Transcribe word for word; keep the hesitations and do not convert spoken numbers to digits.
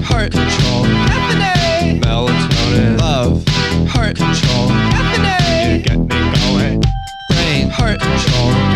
heart control, caffeine, melatonin, love, heart control, caffeine, you get me going, brain, heart control,